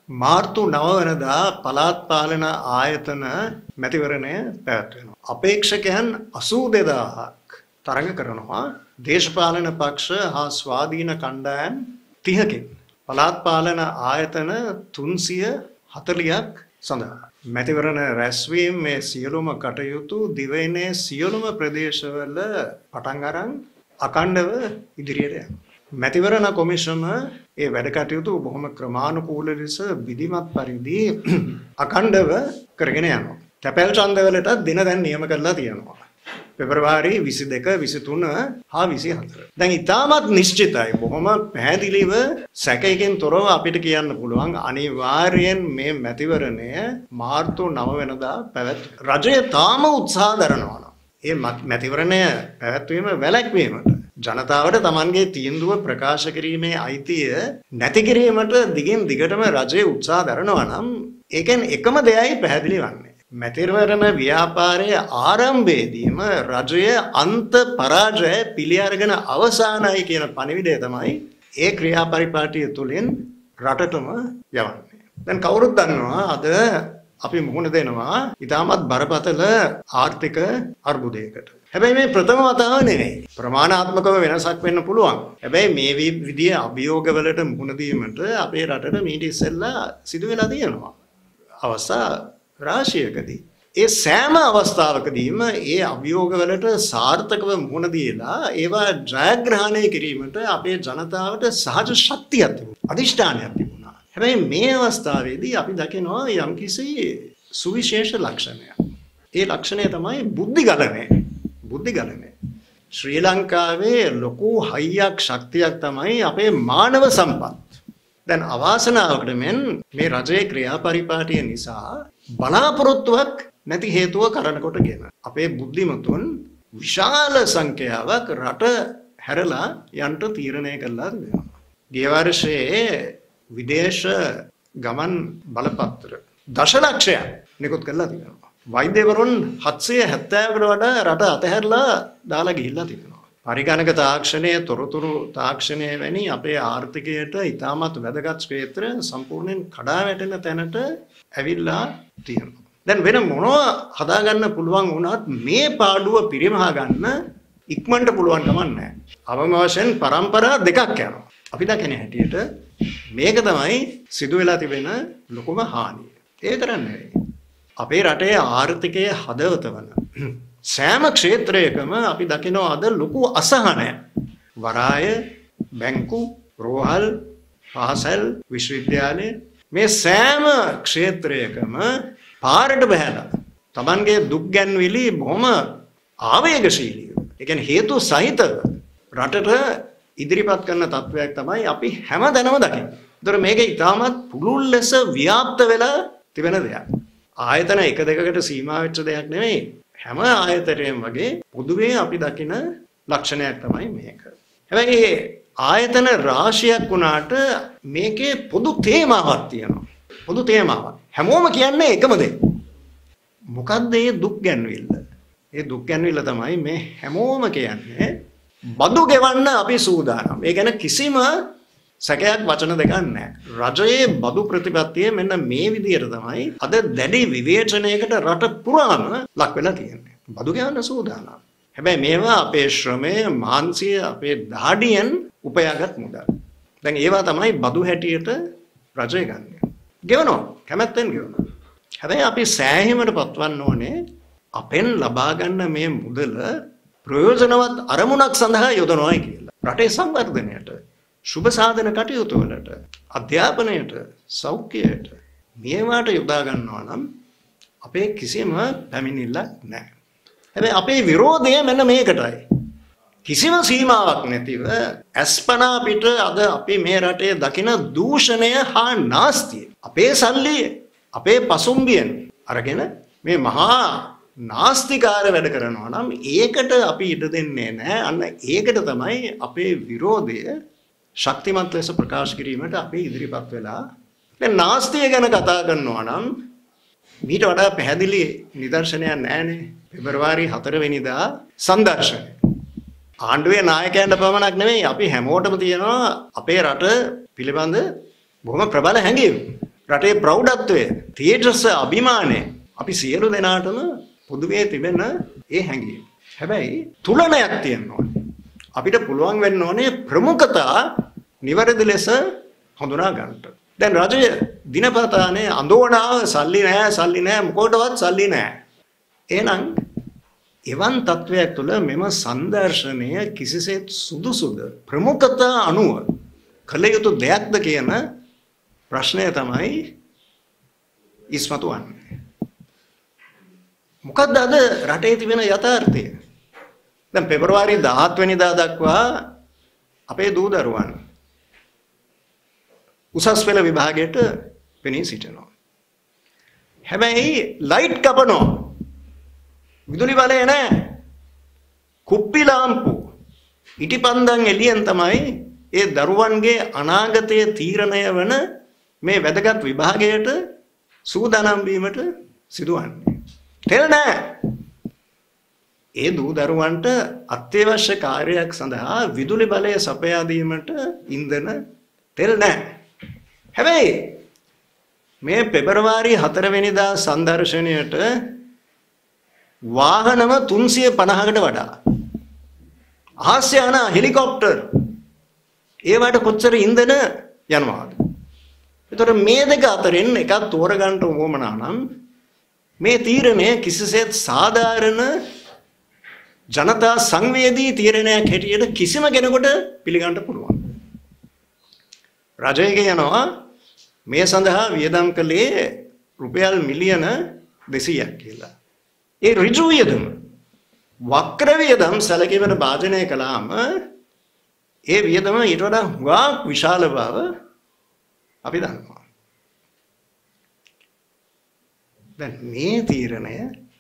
මාර්තු 9 වෙනිදා පළාත් පාලන ආයතන මැතිවරණය පැවැත්වෙනවා. අපේක්ෂකයන් 82000ක් තරඟ කරනවා. දේශපාලන පක්ෂ හා ස්වාධීන කණ්ඩායම් 30කින්. පළාත් පාලන ආයතන 340ක් සඳහා. මැතිවරණ රැස්වීම මේ සියලුම කටයුතු දිවයිනේ සියලුම ප්‍රදේශවල පටන් අරන් අඛණ්ඩව ඉදිරියට යනවා. මැතිවරණ කොමිෂම ඒ වැඩ කටයුතු බොහොම ක්‍රමානුකූල ලෙස විධිමත් පරිදි අඛණ්ඩව කරගෙන යනවා. තැපැල් ඡන්දවලට දින දැන් නියම කරලා තියෙනවා. පෙබරවාරි 22, 23 හා 24. දැන් ඉතාමත් නිශ්චිතයි. බොහොම පැහැදිලිව සැකයකින් තොරව අපිට කියන්න පුළුවන් අනිවාර්යෙන් මේ මැතිවරණය මාර්තු 9 වෙනිදා පැවැත්වෙනවා. රජය තාම උත්සාහ දරනවා. මේ මැතිවරණය පැවැත්වීම වැළැක්වීමට ජනතාවට Tamanගේ තීන්දුව ප්‍රකාශ කිරීමේ අයිතිය නැති කිරීමට දිගින් දිගටම රජය උත්සාහ දරනවා නම් ඒකෙන් එකම දෙයයි පැහැදිලි වන්නේ. මැතිවරණ ව්‍යාපාරයේ ආරම්භයේදීම රජය අන්ත පරාජය පිළි අරගෙන අවසానයි කියන පණිවිඩය තමයි ඒ ක්‍රියාපරිපාටිය තුලින් රටටම යවන්නේ. දැන් කවුරුත් දන්නවා අද අපි මුහුණ දෙනවා ඉතාමත් බරපතල ආර්ථික අර්බුදයකට. හැබැයි මේ ප්‍රථම වතාව නෙවෙයි. ප්‍රමාණාත්මකව වෙනසක් වෙන්න පුළුවන්. හැබැයි මේ විදිහේ අභියෝගවලට මුහුණ දීමට අපේ රටට මීට ඉස්සෙල්ලා සිදු වෙලා තියෙනවා. අවස්ථා රාශියකදී. ඒ සෑම අවස්ථාවකදීම ඒ අභියෝගවලට සාර්ථකව මුහුණ දීලා ඒවා ජයග්‍රහණය කිරීමට අපේ ජනතාවට සහජ ශක්තියක් තිබුණා. අධිෂ්ඨානයක් තිබුණා. හැබැයි මේ අවස්ථාවේදී අපි දකිනවා යම්කිසි සුවිශේෂ ලක්ෂණයක්. ඒ ලක්ෂණය තමයි බුද්ධිගලණය. බුද්ධිගලණය. ශ්‍රී ලංකාවේ ලොකු හයියක් ශක්තියක් තමයි අපේ මානව සම්පත්. දැන් අවාසනාවකට මෙන් මේ රජයේ ක්‍රියාපරිපාටිය නිසා බලාපොරොත්තුවක් නැති හේතුව කරන කොටගෙන අපේ බුද්ධිමතුන් විශාල සංඛ්‍යාවක් රට හැරලා යන්න තීරණය කළා තිබෙනවා. ගිය වර්ෂයේ විදේශ ගමන් බලපත්‍ර දශලක්ෂයක් නිකුත් කළා තිබෙනවා. වෛද්‍යවරුන් 770කට වඩා රට අතහැරලා දාලා ගිහිල්ලා තිබෙනවා. පරිගණක තාක්ෂණය, තොරතුරු තාක්ෂණය වැනි අපේ ආර්ථිකයට ඉතාමත් වැදගත් ක්ෂේත්‍ර සම්පූර්ණයෙන් කඩා වැටෙන තැනට ඇවිල්ලා තියෙනවා. දැන් වෙන මොනවා හදාගන්න පුළුවන් වුණත් මේ පාඩුව පිරිමහා ගන්න ඉක්මනට පුළුවන් කමක් නැහැ. අවම වශයෙන් පරම්පරා දෙකක් යනවා. අපි දකින හැටියට මේක තමයි සිදු වෙලා තිබෙන ලොකුම හානිය. ඒ කරන්නේ අපේ රටේ ආර්ථිකයේ හදවත වන සෑම ක්ෂේත්‍රයකම අපි දකිනවා අද ලොකු අසහනයක්. වරාය, බැංකු, රෝහල්, පාසල්, විශ්වවිද්‍යාල මේ සෑම ක්ෂේත්‍රයකම පාරට බහැලා Tamanගේ දුක් ගැන්විලි බොහොම ආවේගශීලීව. ඒ කියන්නේ හේතු සහිතව රටට ඉදිරිපත් කරන තත්වයක් තමයි අපි හැමදැනම දකින්නේ. ඒතර මේක ඉතාමත් පුළුල් ලෙස ව්‍යාප්ත වෙලා තිබෙන දෙයක්. ආයතන එක දෙකකට සීමා වෙච්ච දෙයක් නෙමෙයි. හැම ආයතනයකම වගේ පොදුවේ අපි දකින ලක්ෂණයක් තමයි මේක. හැබැයි ආයතන රාශියක් වුණාට මේකේ පොදු තේමාවක් තියෙනවා. පොදු තේමාවක්. හැමෝම කියන්නේ එකම දේ. මොකද්ද මේ දුක් ගැන්විල්ල? ඒ දුක් ගැන්විල්ල තමයි මේ හැමෝම කියන්නේ බදු ගෙවන්න අපි සූදානම්. ඒ කියන්නේ කිසිම සැකයක් වචන දෙකක් නැහැ. රජයේ බදු ප්‍රතිපත්තිය මෙන්න මේ විදිහට තමයි අද දැඩි විවේචනයකට රට පුරාම ලක් වෙලා තියෙන්නේ. බදු ගෙවන්න සූදානම්. හැබැයි මේවා අපේ ශ්‍රමය, මාංශය, අපේ දහඩියෙන් උපයාගත් මුදල්. දැන් ඒවා තමයි බදු හැටියට රජය ගන්නෙ. ගෙවනවා. කැමැත්තෙන් ගෙවනවා. හැබැයි අපි සෑහීමට පත්වන්න ඕනේ අපෙන් ලබා ගන්න මේ මුදල ප්‍රයෝජනවත් අරමුණක් සඳහා යොදනවායි කියලා. රටේ සංවර්ධනයට, සුබ සාධන කටයුතු වලට, අධ්‍යාපනයට, සෞඛ්‍යයට මේවාට යොදා ගන්නවා නම් අපේ කිසිම පැමිණිල්ලක් නැහැ. හැබැයි අපේ විරෝධය මෙන්න මේකටයි. කිසිම සීමාවක් නැතිව අස්පනා පිට අද අපි මේ රටේ දකින දූෂණය හා නාස්තිය අපේ සල්ලි අපේ පසුම්බියෙන් අරගෙන මේ මහා නාස්තිකාර වැඩ කරනවා නම් ඒකට අපි ඉඩ දෙන්නේ නැහැ. අන්න ඒකට තමයි අපේ විරෝධය ශක්තිමත් ලෙස ප්‍රකාශ කිරීමට අපි ඉදිරිපත් වෙලා. දැන් නාස්තිය ගැන කතා කරනවා නම් මීට වඩා පැහැදිලි නිදර්ශනයක් නැහැනේ. පෙබරවාරි 4 වෙනිදා සංදර්ශනය. ආණ්ඩුවේ නායකයන්ට පමණක් නෙමෙයි අපි හැමෝටම තියෙනවා අපේ රට පිළිබඳ බොහොම ප්‍රබල හැඟීම්. රටේ ප්‍රෞಢත්වය, තේජස, අභිමානය අපි සියලු දෙනාටම පොදුවේ තිබෙන ඒ හැඟීම. හැබැයි තුලනයක් තියෙනවා. අපිට පුළුවන් වෙන්න ඕනේ ප්‍රමුඛතා නිවැරදි ලෙස හඳුනා ගන්නට. දැන් රජය දිනපතානේ අඳෝනාව සල්ලි නැහැ මොකටවත් සල්ලි නැහැ. එහෙනම් එවන් තත්වයක් තුළ මෙම සංදර්ශනය කිසිසේත් සුදුසුද ප්‍රමුඛතා අනුව කළ යුතු දෙයක්ද කියන ප්‍රශ්නය තමයි ඉස්මතු වන්නේ. මොකක්ද අද රටේ තිබෙන යථාර්ථය? දැන් පෙබරවාරි 17 වෙනිදා දක්වා අපේ දූ දරුවන් උසස් පෙළ විභාගයට පෙනී සිටිනවා. හැබැයි ලයිට් කපනවා. විදුලි බලය නැහැ. කුප්පි ලාම්පු ඉටිපන්දන් එළියෙන් තමයි ඒ දරුවන්ගේ අනාගතයේ තීරණය වන මේ වැදගත් විභාගයට සූදානම් වීමට සිදුවන්නේ. තෙල් නැහැ. ඒ දූ දරුවන්ට අත්‍යවශ්‍ය කාර්යයක් සඳහා විදුලි බලය සපයා දීමට ඉන්ධන තෙල් නැහැ. හැබැයි මේ පෙබරවාරි 4 වෙනිදා සංදර්ශනයට වාහනම 350කට වඩා ආසියාන හෙලිකොප්ටර් ඒවට කොච්චර ඉන්ධන යනවාද? ඒතර මේ දෙක අතරින් එකක් තෝරගන්න ඕමනා නම් මේ තීරණය කිසිසේත් සාධාරණ ජනතා සංවේදී තීරණයක් හැටියට කිසිම කෙනෙකුට පිළිගන්න පුළුවන්. රජය කියනවා මේ සඳහා වියදම් කළේ රුපියල් මිලියන 200ක් කියලා. ඒ ඍජු වියදම වක්‍ර වියදම් සැලකීමට භාජනය කළාම ඒ වියදම ඊට වඩා හුඟක් විශාල බව අපි දන්නවා. දැන් මේ තීරණය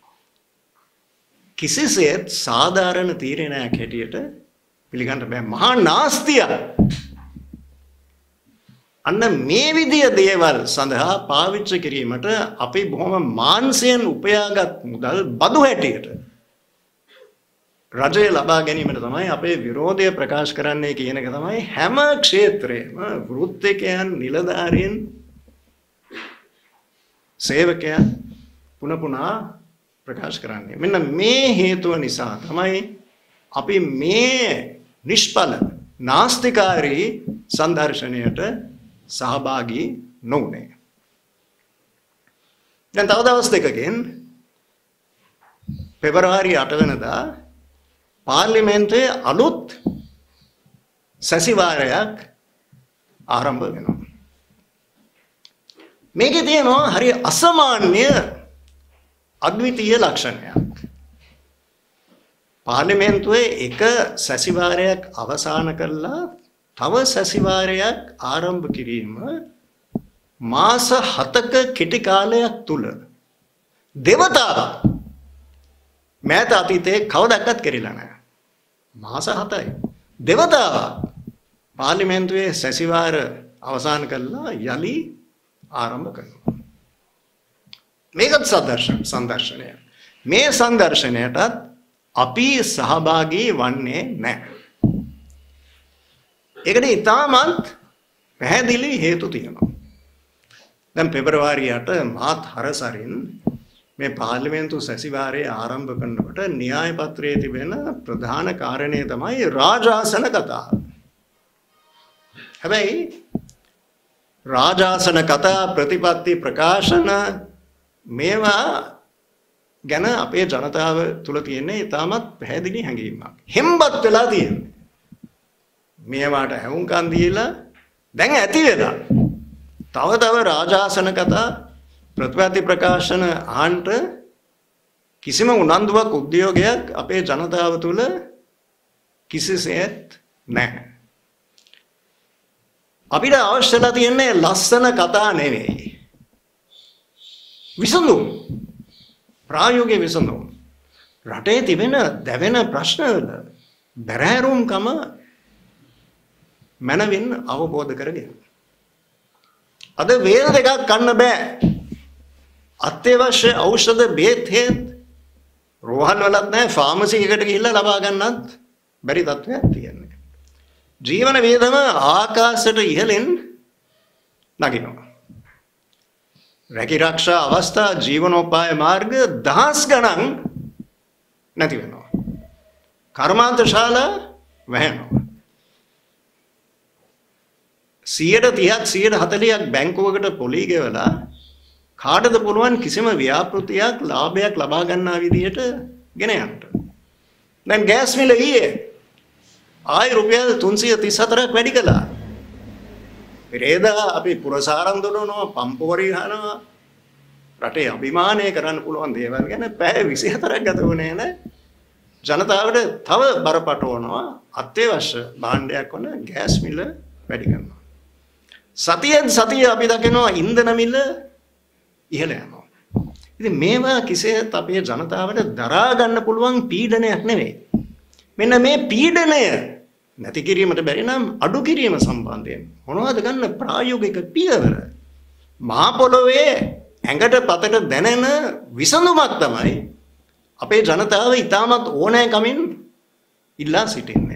කිසිසේත් සාධාරණ තීරණයක් හැටියට පිළිගන්න බෑ. මහා නාස්තිය. අන්න මේ විදිය දේවල් සඳහා පාවිච්චි කිරීමට අපි බොහොම මාන්සයෙන් උපයාගත් මුදල් බදු හැටියට රජය ලබා ගැනීමට තමයි අපේ විරෝධය ප්‍රකාශ කරන්නේ කියන එක තමයි හැම ක්ෂේත්‍රයේම වෘත්තිකයන්, නිලධාරීන්, සේවකයන් පුනපුනා ප්‍රකාශ කරන්නේ. මෙන්න මේ හේතුව නිසා තමයි අපි මේ නිෂ්ඵල නාස්තිකාරී සංදර්ශනයට සහභාගී නොවුනේ. දැන් තව දවස් දෙකකින් පෙබරවාරි 8 වෙනිදා පාර්ලිමේන්තුවේ අලුත් සැසිවාරයක් ආරම්භ වෙනවා. මේකේ තියෙනවා හරි අසමාන්‍ය අද්විතීය ලක්ෂණයක්. පාර්ලිමේන්තුවේ එක සැසිවාරයක් අවසන් කළා තව සැසිවාරයක් ආරම්භ කිරීම මාස 7ක කෙටි කාලයක් තුල දෙවතාවක් මෑත අතීතයේ කවදාවත් කෙරිලා නැහැ. මාස 7යි. දෙවතාවක් පාර්ලිමේන්තුවේ සැසිවාර අවසන් කළා යලි ආරම්භ කරනවා. මේකත් සංදර්ශනය. මේ සංදර්ශනයටත් අපි සහභාගී වන්නේ නැහැ. ඒකට ඉතාමත් පැහැදිලි හේතු තියෙනවා. දැන් පෙබරවාරි 8 මාත් හරසරින් මේ පාර්ලිමේන්තු සැසිවාරය ආරම්භ කරනකොට න්‍යාය පත්‍රයේ තිබෙන ප්‍රධාන කාරණය තමයි රාජාසන කතාව. හැබැයි රාජාසන කතා, ප්‍රතිපත්ති ප්‍රකාශන මේවා ගැන අපේ ජනතාව තුල තියෙන ඉතාමත් පැහැදිලි හැඟීමක්. හෙම්බත් වෙලා තියෙනවා. මේවාට හැවුම්කන් දීලා දැන් ඇති වෙලා තව රාජාසන කතා, ප්‍රතිපත්ති ප්‍රකාශන ආන්ට කිසිම උනන්දුවක්, උද්‍යෝගයක් අපේ ජනතාව තුල කිසිසේත් නැහැ. අපිට අවශ්‍යලා තියෙන්නේ ලස්සන කතා නෙවෙයි. විසඳුම්, ප්‍රායෝගික විසඳුම්. රටේ තිබෙන දැවෙන ප්‍රශ්නවල බැරෑරුම්කම මනවින් අවබෝධ කරගෙන. අද වේල් දෙකක් ගන්න බෑ. අත්‍යවශ්‍ය ඖෂධ බෙහෙත් රෝහල් වලත් නැහැ, ෆාමසි එකකට ගිහිල්ලා ලබා ගන්නත් බැරි තත්ත්වයක් තියෙනවා. ජීවන වියදම ආකාශයට ඉහළින් නගිනවා. රැකිරක්ෂා අවස්ථා ජීවනෝපාය මාර්ග දහස් ගණන් නැති වෙනවා. කර්මාන්තශාලා වැහෙනවා. 30%ක් 40%ක් බැංකුවකට පොලී ගෙවලා කාටද පුළුවන් කිසිම ව්‍යාපෘතියක් ලාභයක් ලබා ගන්නා විදිහට ගෙන යන්න. දැන් ගෑස් මිල ඊයේ ආයි රුපියල් 334ක් වැඩි කළා. පෙරේදා අපි පුරසාරම් දොඩනවා පම්පෝරි ගන්නවා රටේ අභිමානය කරන්න පුළුවන් දේවල් ගැන පැය 24ක් ගත වුණේ නැහැ. ජනතාවට තව බරපතලනවා අත්‍යවශ්‍ය භාණ්ඩයක් වන ගෑස් මිල වැඩි කරනවා. සතිය අපි දකිනවා ඉන්ධන මිල ඉහළ යනවා. ඉතින් මේවා කිසිසේත් අපේ ජනතාවට දරා ගන්න පුළුවන් පීඩනයක් නෙවෙයි. මෙන්න මේ පීඩනය නැති කිරීමට බැරි නම් අඩු කිරීම සම්බන්ධයෙන් මොනවද ගන්න ප්‍රායෝගික පියවර? මහ පොළොවේ ඇඟට පතට දැනෙන විසඳුමක් තමයි අපේ ජනතාව ඉතාමත් ඕනෑකමින් ඉල්ලා සිටින්නේ.